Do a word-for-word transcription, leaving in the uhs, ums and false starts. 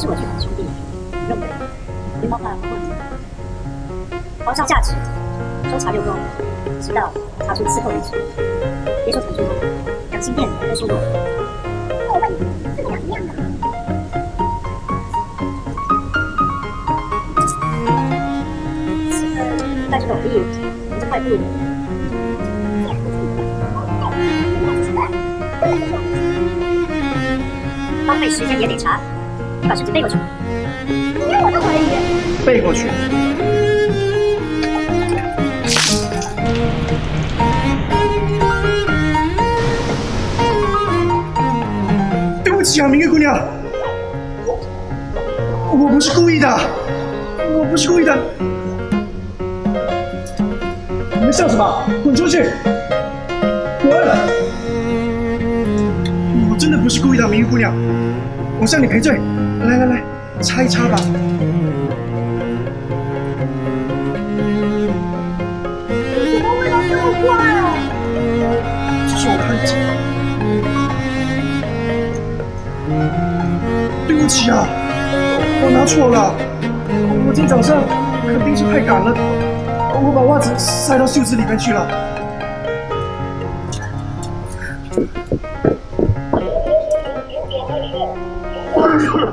是我最好的兄弟，你认为狸猫怕了过你？皇上下旨，搜查六宫，直到查出刺客为止。别说陈叔，两心殿都说过。我问你，这个两样的。刺客带着斗笠，扶着快步。浪费时间也得查，你把绳子背过去。你让我都可以。背过去。对不起啊，明月姑娘，我我不是故意的，我不是故意的。你们笑什么？滚出去！滚！我真的不是故意的，明月姑娘，我向你赔罪。来来来，擦一擦吧。你怎么味道这么怪啊？这是我看见的。对不起啊，我拿错了。我今天早上肯定是太赶了，我把袜子塞到袖子里面去了。哎呦！